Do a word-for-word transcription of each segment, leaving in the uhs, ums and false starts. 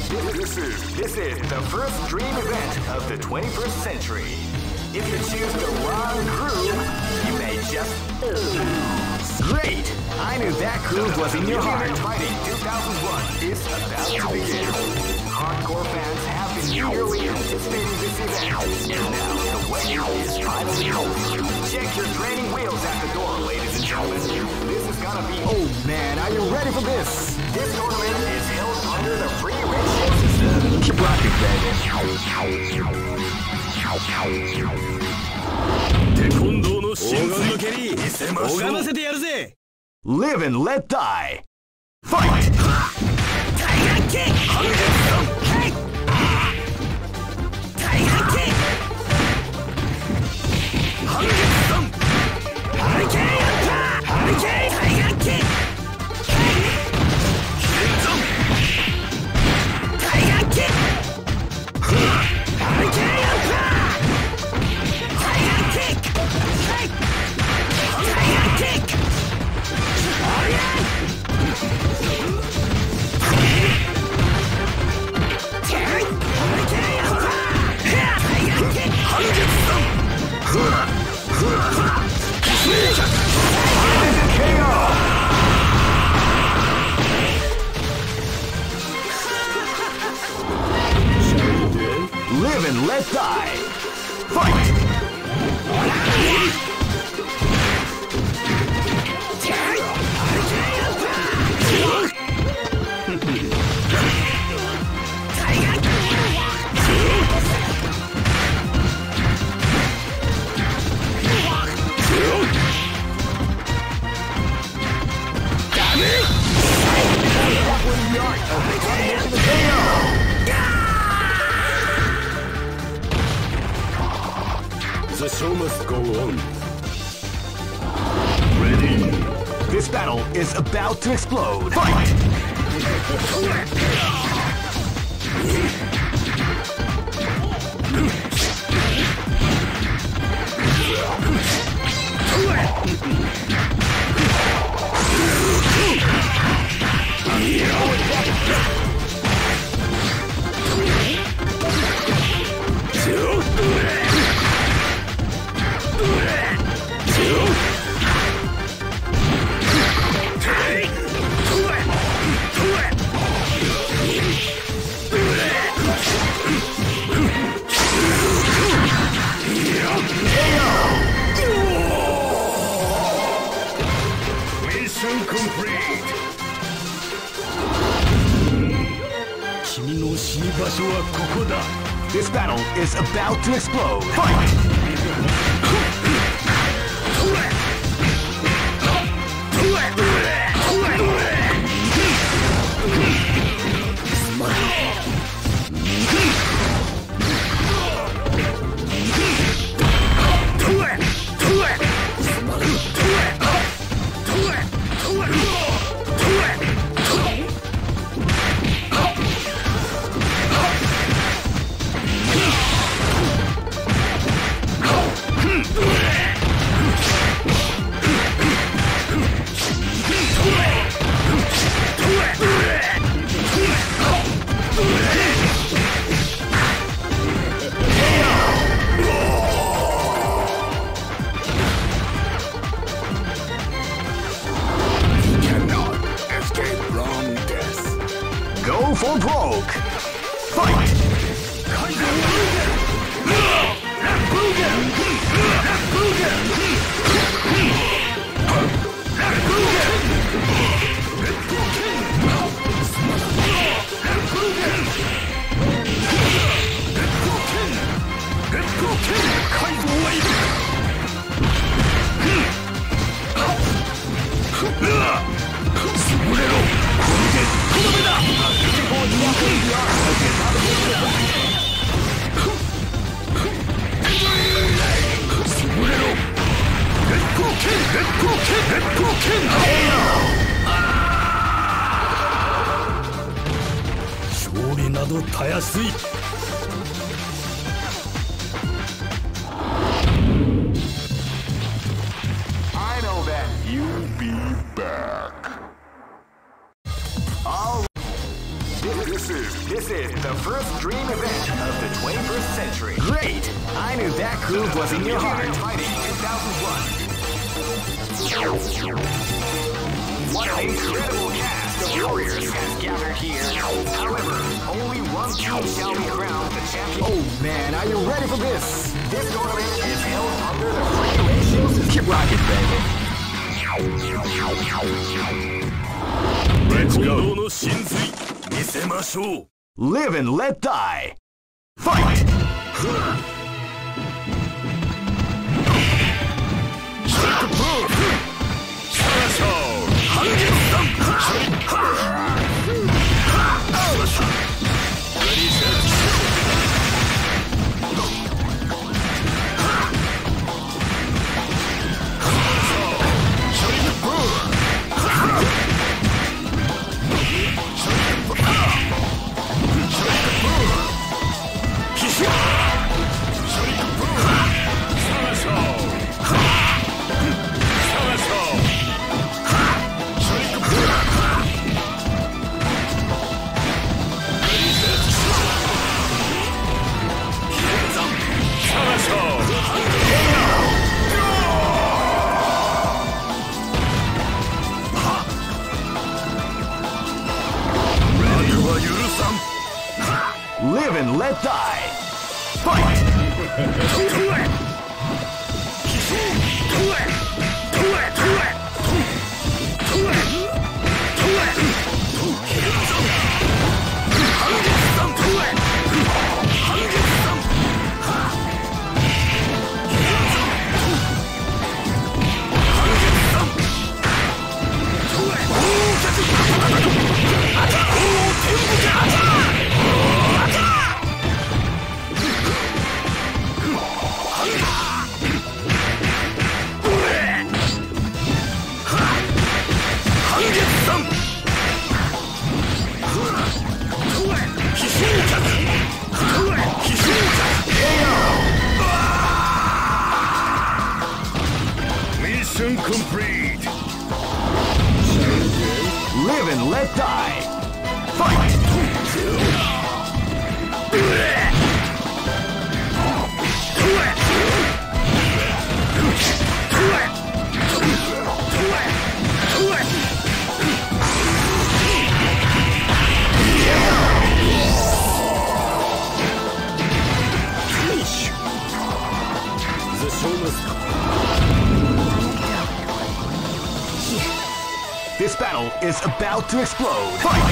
This is, this is the first dream event of the twenty-first century. If you choose the wrong groove, you may just lose. Great! I knew that groove was in your heart. Fighting two thousand one is about to begin. Hardcore fans have been eagerly anticipating this event, and now the wait is finally over. Check your training wheels at the door, ladies and gentlemen. This is gonna be... Oh man, are you ready for this? This tournament is held under the free ratio system. Keep rocking, baby. テコンドーの真髄の蹴り拝ませてやるぜ。 Live and let die. Fight! Tiger kick! Hey! Tiger kick! Hurricane attack! Hurricane tiger kick! Tiger kick! Hurricane attack! Tiger kick! Tiger kick! Oh yeah! Live and let die. Fight! The show must go on. Ready? This battle is about to explode. Fight! Mission complete. 君の死に場所はここだ。 This battle is about to explode. Fight! Go for broke! Fight! I know that you'll be back. All this is This is the first dream event of the twenty-first century. Great! I knew that groove was in your heart. Fighting two thousand one. What an incredible cast of warriors has gathered here. However, only one team shall be crowned the champion. Oh man, are you ready for this? This tournament is held under the regulations. Keep rocking, baby. Let's go. Live and let die. Fight! Live and let die. Fight! Mission complete. Live and let die. Fight! The show must come. This battle is about to explode. Fight!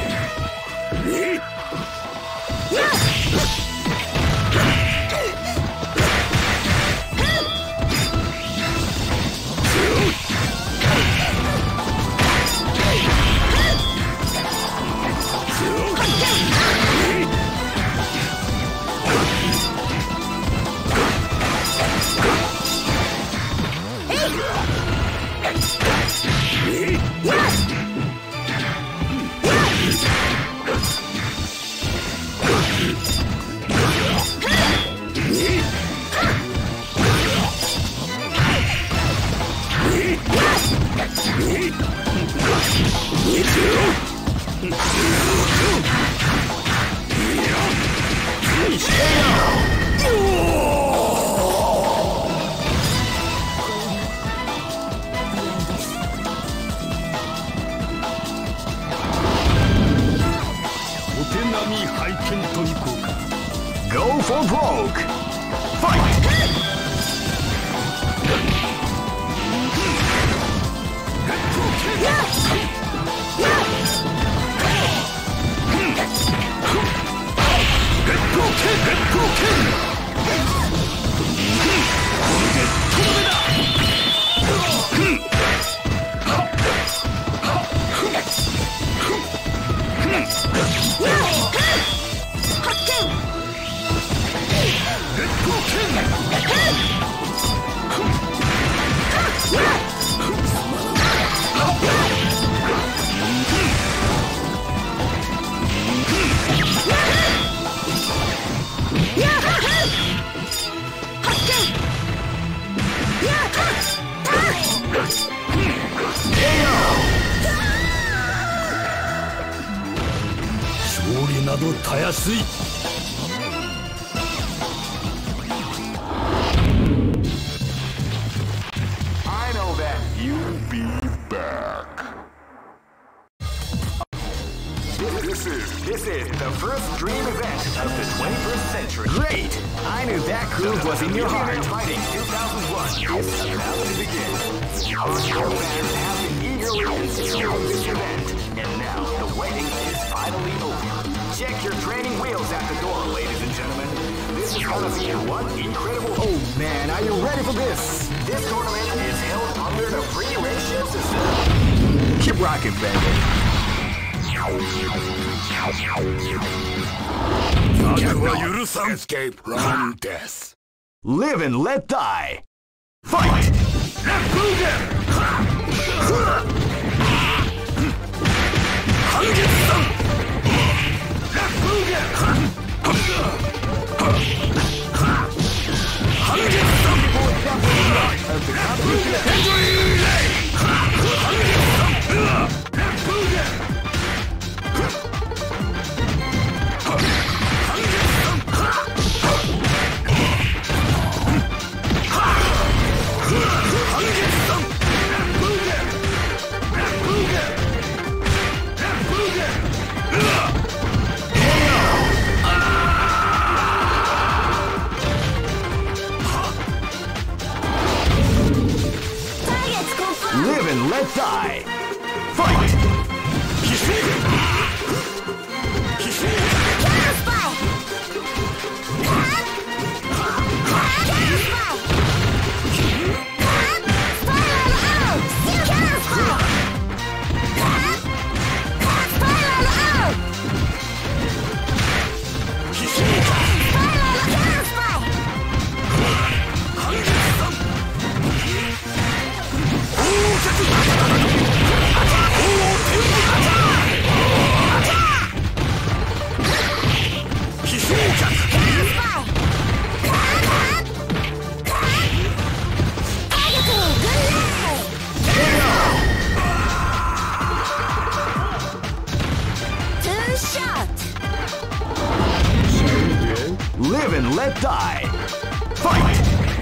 Go for broke. Fight! などたやすい。 I know that you'll be back. This is this is the first dream event of the twenty-first century. Great! I knew that groove was in your heart. Fighting two thousand one is about to begin. Hardcore fans have been eagerly anticipating this event, and now the waiting is finally over. Check your training wheels at the door, ladies and gentlemen. This is gonna be one incredible. Oh man, are you ready for this? This tournament is held under the free ratio system. Keep rocking, baby. Escape from death. Live and let die. Fight! Live and let die. Fight! Live and let die. Fight!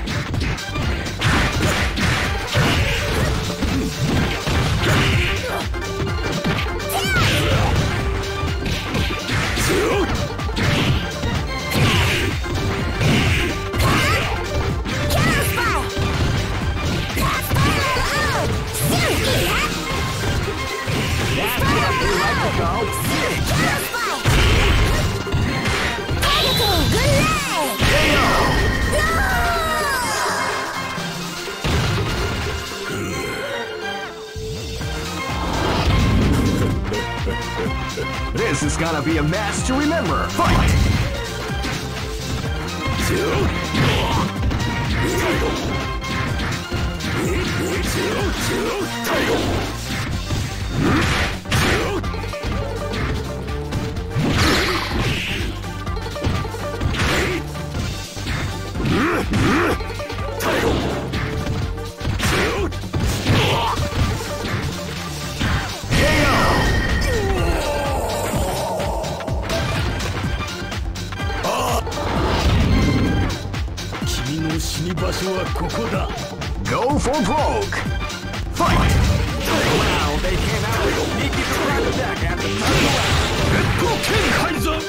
This is gonna be a match to remember. Fight! Go for broke! Fight! Wow, they came out with a sneaky surprise attack at the top of the round.